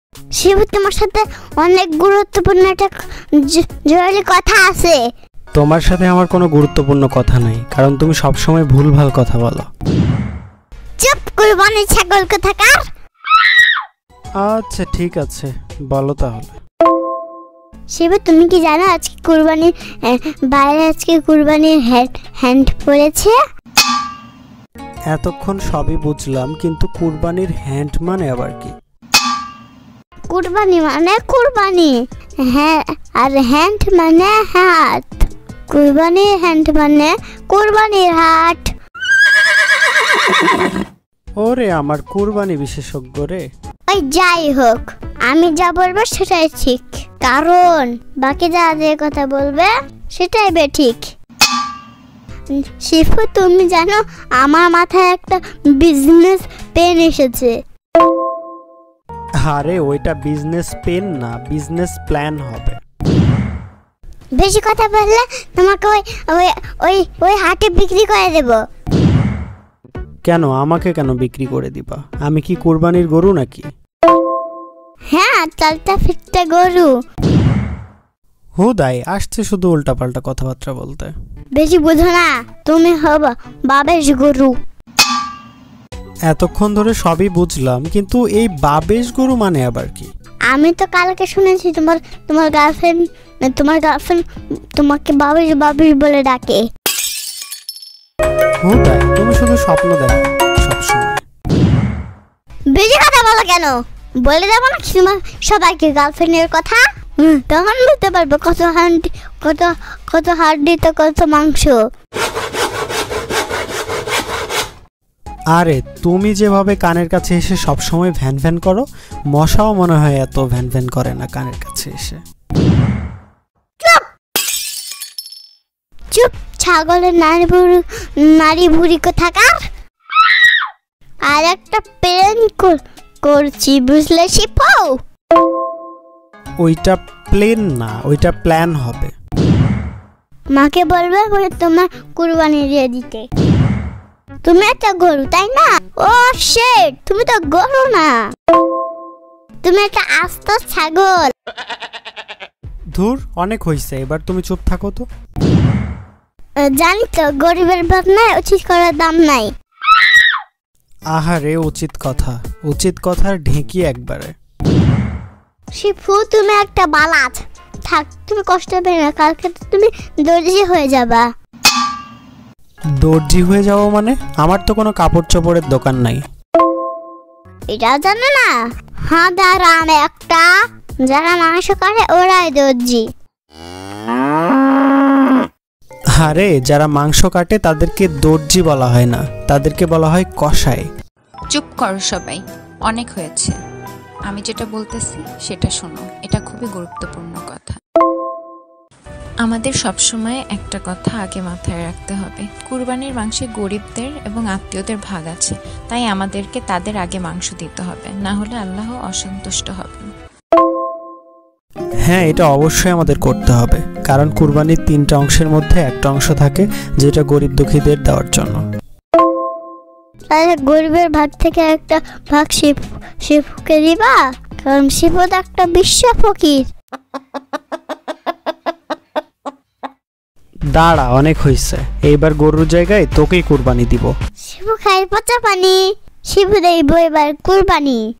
শিবু, তোমার সাথে অনেক গুরুত্বপূর্ণ একটা জরুরি কথা আছে। তোমার সাথে আমার কোনো গুরুত্বপূর্ণ কথা নাই, কারণ তুমি সবসময় ভুলভাল কথা বলো। চুপ, কুরবানির ছাগল কোথাকার। আচ্ছা ঠিক আছে, বলো তাহলে। শিবু, তুমি কি জানো আজকে কুরবানির বাইরে আজকে কুরবানির হ্যান্ড পড়েছে? এতক্ষণ সবই বুঝলাম, কিন্তু কুরবানির হ্যান্ড মানে আবার কি? কুরবানি মানে কুরবানি, হ্যাঁ, আর হ্যান্ড মানে হাত। কুরবানির হ্যান্ড মানে কুরবানির হাট। ওরে আমার কুরবানি বিশেষজ্ঞ রে। ওই যাই হোক, আমি যা বলবো সেটাই ঠিক, কারণ বাকি যা যে কথা বলবে সেটাই বেঠিক। সিফু, তুমি জানো আমার মাথায় একটা বিজনেস পেন এসেছে। আরে ওইটা বিজনেস পেন না, বিজনেস প্ল্যান হবে। বেশি কথা বললে তোমাকে ওই ওই ওই ওই হাটে বিক্রি করে দেব। কেন, আমাকে কেন বিক্রি করে দিবা? আমি কি কুরবানির গরু নাকি? হ্যাঁ, চালটা ফিরতে গরু। হুদাই আসছে শুধু উল্টাপাল্টা কথাবার্তা বলতে। বেশি বুঝো না, তুমি হবা বাবেশ গরু। এতক্ষণ ধরে সবই বুঝলাম, কিন্তু এই বাবেশ গরু মানে আবার কি? আমি তো কালকে শুনেছি তোমার গার্লফ্রেন্ড তোমাকে বাবেশ বাবেশ বলে ডাকে। হুদাই তুমি শুধু স্বপ্ন দেখো সবসময়। বেশি কথা বলো কেন? বলে দেবো না তোমার সবাইকে গার্লফ্রেন্ডের কথা। তখন বুঝতে পারবো কত হাড্ডি তো কত মাংস। আরে তুমি যেভাবে কানের কাছে এসে সবসময় ভ্যান ভ্যান করো, মশাও মনে হয় এত ভ্যান ভ্যান করে না কানের কাছে এসে। চুপ, ছাগলের নারী বুড়ি কোথাকার। আর একটা প্লেন করছি, বুঝলে শিপু? ওইটা প্লেন না, ওইটা প্ল্যান হবে। মাকে বলবে তোমার কুরবানি দিয়ে দিতে। তুমি একটা গরু, তাই না? ও শিট, তুমি তো গরু না, তুমি একটা আস্ত ছাগল। ধুর, অনেক হইছে, এবার তুমি চুপ থাকো তো। জানি তো, গরিবের ভাত নাই, উচিত করার দাম নাই। আহারে উচিত কথার ঢেঁকি একবারে। শিফু, তুমি একটা বালাজ। থাক, তুমি কষ্ট পেয়ে না, কালকে তো তুমি দর্জি হয়ে যাবা। দর্জি হয়ে যাবো মানে? আমার তো কোনো কাপড় চোপড়ের দোকান নাই। এটা জানো না? হাঁদারাম একটা, যারা মাংস কাটে ওরাই দর্জি। আরে যারা মাংস কাটে তাদেরকে দর্জি বলা হয় না, তাদেরকে বলা হয় কসাই। চুপ করো সবাই, অনেক হয়েছে। আমি যেটা বলতেছি সেটা শোনো, এটা খুবই গুরুত্বপূর্ণ কথা। আমাদের সবসময় একটা কথা আগে মাথায় রাখতে হবে, কুরবানির মাংসে গরিবদের এবং আত্মীয়দের ভাগ আছে, তাই আমাদেরকে তাদের আগে মাংস দিতে হবে, না হলে আল্লাহ অসন্তুষ্ট হবেন। হ্যাঁ, এটা অবশ্যই আমাদের করতে হবে, কারণ কুরবানির 3টা অংশের মধ্যে একটা অংশ থাকে যেটা গরিব দুঃখীদের দেওয়ার জন্য। তাহলে গরিবের ভাগ থেকে একটা ভাগ শিফুকে দিবা, কারণ শিফু তো একটা বিশ্ব ফকির। দাঁড়া, অনেক হইছে, এইবার গরুর জায়গায় তোকেই কুরবানি দিব। শিফু খাই পচা পানি, শিফু দেব এবার কুরবানি।